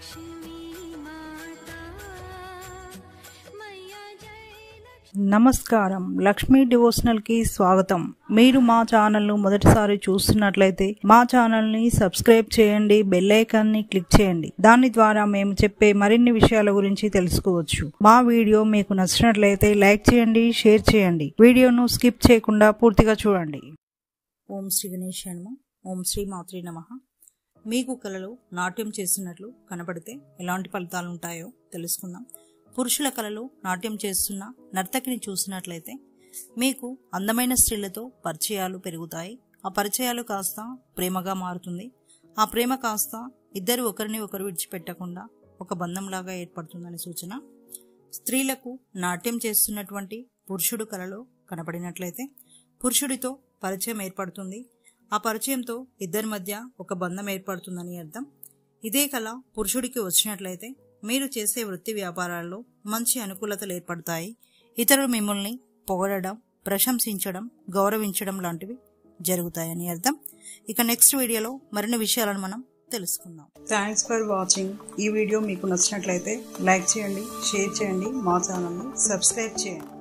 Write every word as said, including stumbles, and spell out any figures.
నమస్కారం, లక్ష్మీ డివోషనల్ కి స్వాగతం. మీరు మా ఛానల్ ను మొదటిసారి చూస్తున్నట్లయితే మా ఛానల్ ని సబ్స్క్రైబ్ చేయండి, బెల్ ఐకాన్ ని క్లిక్ చేయండి. దాని ద్వారా మేము చెప్పే మరిన్ని విషయాల గురించి తెలుసుకోవచ్చు. మా వీడియో మీకు నచ్చినట్లయితే లైక్ చేయండి, షేర్ చేయండి. వీడియోను స్కిప్ చేయకుండా పూర్తిగా చూడండి. ఓం శ్రీ గణేశాయ నమః. ఓం శ్రీ మాత్రే నమః. మీకు కలలో నాట్యం చేస్తున్నట్లు కనబడితే ఎలాంటి ఫలితాలు ఉంటాయో తెలుసుకుందాం. పురుషుల కలలో నాట్యం చేస్తున్న నర్తకిని చూసినట్లయితే మీకు అందమైన స్త్రీలతో పరిచయాలు పెరుగుతాయి. ఆ పరిచయాలు కాస్త ప్రేమగా మారుతుంది. ఆ ప్రేమ కాస్త ఇద్దరు ఒకరిని ఒకరు విడిచిపెట్టకుండా ఒక బంధంలాగా ఏర్పడుతుందని సూచన. స్త్రీలకు నాట్యం చేస్తున్నటువంటి పురుషుడు కలలో కనపడినట్లయితే పురుషుడితో పరిచయం ఏర్పడుతుంది. ఆ పరిచయంతో ఇద్దరి మధ్య ఒక బంధం ఏర్పడుతుందని అర్థం. ఇదే కళ పురుషుడికి వచ్చినట్లయితే మీరు చేసే వృత్తి వ్యాపారాల్లో మంచి అనుకూలతలు ఏర్పడతాయి. ఇతరులు మిమ్మల్ని పొగడడం, ప్రశంసించడం, గౌరవించడం లాంటివి జరుగుతాయని అర్థం. ఇక నెక్స్ట్ వీడియోలో మరిన్ని విషయాలను మనం తెలుసుకుందాం. Thanks for watching. ఈ వీడియో మీకు నచ్చినట్లయితే లైక్ చేయండి, షేర్ చేయండి, మా ఛానల్ని సబ్స్క్రైబ్ చేయండి.